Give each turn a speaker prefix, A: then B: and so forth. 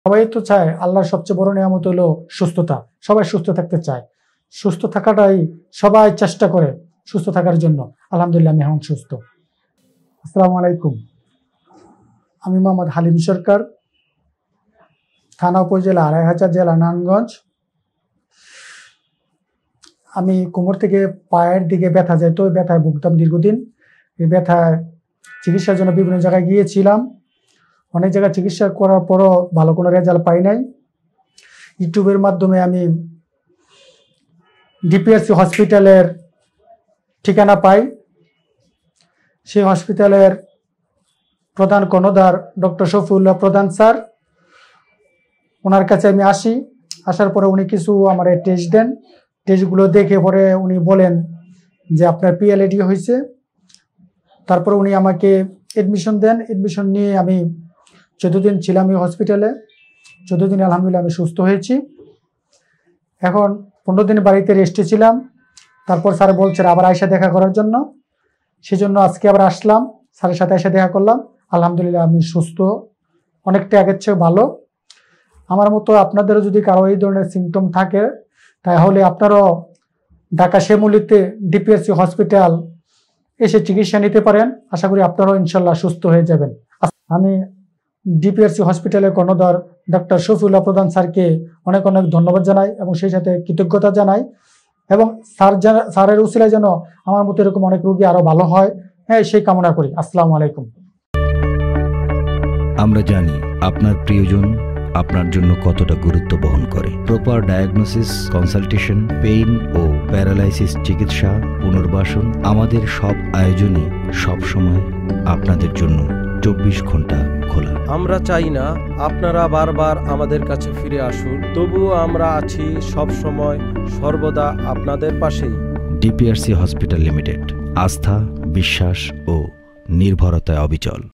A: সবাই তো চায়, আল্লাহর সবচেয়ে বড় নিয়ামত হলো সুস্থতা। সবাই সুস্থ থাকতে চায়, সুস্থ থাকাটাই সবাই চেষ্টা করে সুস্থ থাকার জন্য। আলহামদুলিল্লাহ আমি এখন সুস্থ। আসসালামু আলাইকুম। আমি মোহাম্মদ হালিম সরকার, থানা উপজেলা আড়াইহাজার, জেলা নারায়ণগঞ্জ। আমি কোমর থেকে পায়ের দিকে ব্যথা যেত, ওই ব্যথায় ভুগতাম দীর্ঘদিন। এই ব্যথায় চিকিৎসার জন্য বিভিন্ন জায়গায় গিয়েছিলাম, অনেক জায়গায় চিকিৎসা করার পরও ভালো কোনো রেজাল্ট পাই নাই। ইউটিউবের মাধ্যমে আমি ডিপিআরসি হসপিটালের ঠিকানা পাই। সেই হসপিটালের প্রধান কর্ণধার ডক্টর শফিউল্লাহ প্রধান স্যার, ওনার কাছে আমি আসি। আসার পরে উনি কিছু আমার টেস্ট দেন। টেস্টগুলো দেখে পরে উনি বলেন যে আপনার পিএলএডি হয়েছে। তারপরে উনি আমাকে এডমিশন দেন। এডমিশন নিয়ে আমি 14 দিন ছিলাম এই হসপিটালে। 14 দিন আলহামদুলিল্লাহ আমি সুস্থ হয়েছি। এখন 15 দিন বাড়িতে রেস্টে ছিলাম। তারপর স্যার বলছেন আবার আয়সা দেখা করার জন্য। সেজন্য আজকে আবার আসলাম, স্যারের সাথে এসে দেখা করলাম। আলহামদুলিল্লাহ আমি সুস্থ, অনেকটা আগের চেয়ে ভালো। আমার মতো আপনাদেরও যদি কারো এই ধরনের সিমটম থাকে, তাহলে আপনারাও ঢাকা শ্যামলীতে ডিপিআরসি হসপিটাল এসে চিকিৎসা নিতে পারেন। আশা করি আপনারাও ইনশাল্লাহ সুস্থ হয়ে যাবেন। আমি ডিপিআরসি হসপিটালের কর্ণধার ডক্টর শফিউল্লাহ প্রধান স্যারকে অনেক অনেক ধন্যবাদ জানাই এবং সেই সাথে কৃতজ্ঞতা জানাই। এবং স্যারের উসিলায় যেন আমার মতো এরকম অনেক রোগী আরো ভালো হয়, হ্যাঁ, সেই কামনা করি। আসসালামু আলাইকুম।
B: আমরা জানি আপনার প্রিয়জন আপনার জন্য কতটা গুরুত্ব বহন করে। প্রপার ডায়াগনোসিস, কনসালটেশন, পেইন ও প্যারালাইসিস চিকিৎসা, পুনর্বাসন, আমাদের সব আয়োজনে সব সময় আপনাদের জন্য 24 ঘন্টা খোলা।
C: আমরা চাই না আপনারা বারবার আমাদের কাছে ফিরে আসুন, তবুও আমরা আছি সব সময় সর্বদা আপনাদের পাশেই।
B: ডিপিআরসি হসপিটাল লিমিটেড, আস্থা, বিশ্বাস ও নির্ভরতায় অবিচল।